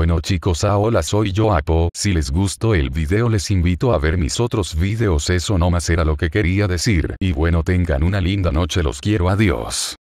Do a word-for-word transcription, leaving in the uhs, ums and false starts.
Bueno chicos, ah, hola, soy yo Apo. Si les gustó el video les invito a ver mis otros videos, eso nomás era lo que quería decir. Y bueno, tengan una linda noche, los quiero, adiós.